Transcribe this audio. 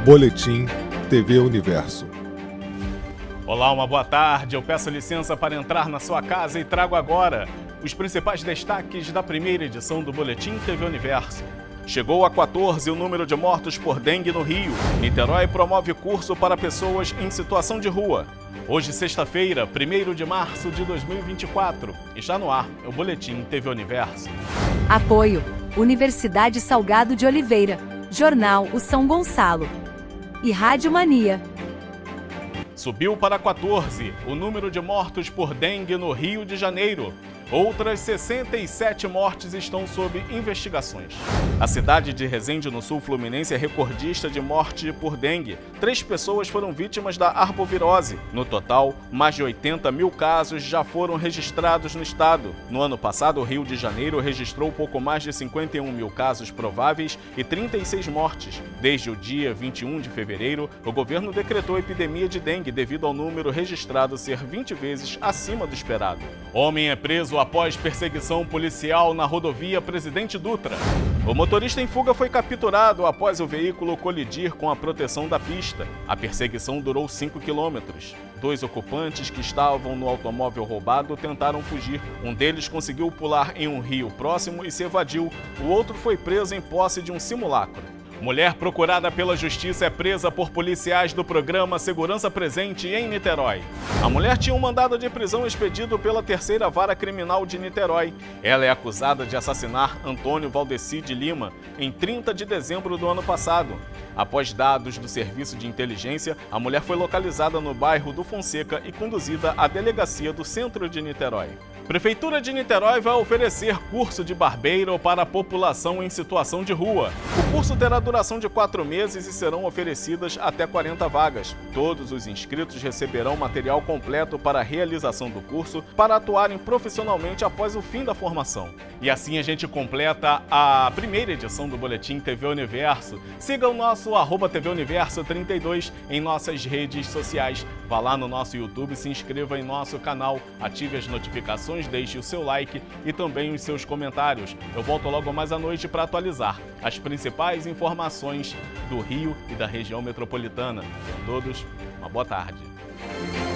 Boletim TV Universo. Olá, uma boa tarde. Eu peço licença para entrar na sua casa e trago agora os principais destaques da primeira edição do Boletim TV Universo. Chegou a 14 o número de mortos por dengue no Rio. Niterói promove curso para pessoas em situação de rua. Hoje, sexta-feira, 1º de março de 2024. Está no ar o Boletim TV Universo. Apoio: Universidade Salgado de Oliveira, Jornal O São Gonçalo e Rádio Mania. Subiu para 14 o número de mortos por dengue no Rio de Janeiro. Outras 67 mortes estão sob investigações. A cidade de Resende, no sul fluminense, é recordista de morte por dengue. 3 pessoas foram vítimas da arbovirose. No total, mais de 80 mil casos já foram registrados no estado. No ano passado, o Rio de Janeiro registrou pouco mais de 51 mil casos prováveis e 36 mortes. Desde o dia 21 de fevereiro, o governo decretou epidemia de dengue devido ao número registrado ser 20 vezes acima do esperado. Homem é preso após perseguição policial na rodovia Presidente Dutra. O motorista em fuga foi capturado após o veículo colidir com a proteção da pista. A perseguição durou 5 quilômetros. 2 ocupantes que estavam no automóvel roubado tentaram fugir. Um deles conseguiu pular em um rio próximo e se evadiu. O outro foi preso em posse de um simulacro. Mulher procurada pela justiça é presa por policiais do programa Segurança Presente em Niterói. A mulher tinha um mandado de prisão expedido pela 3ª Vara Criminal de Niterói. Ela é acusada de assassinar Antônio Valdeci de Lima em 30 de dezembro do ano passado. Após dados do Serviço de Inteligência, a mulher foi localizada no bairro do Fonseca e conduzida à delegacia do centro de Niterói. Prefeitura de Niterói vai oferecer curso de barbeiro para a população em situação de rua. O curso terá duração de 4 meses e serão oferecidas até 40 vagas. Todos os inscritos receberão material completo para a realização do curso para atuarem profissionalmente após o fim da formação. E assim a gente completa a primeira edição do Boletim TV Universo. Siga o nosso @TV Universo 32 em nossas redes sociais. Vá lá no nosso YouTube, se inscreva em nosso canal, ative as notificações, deixe o seu like e também os seus comentários. Eu volto logo mais à noite para atualizar as principais informações do Rio e da região metropolitana. A todos, uma boa tarde.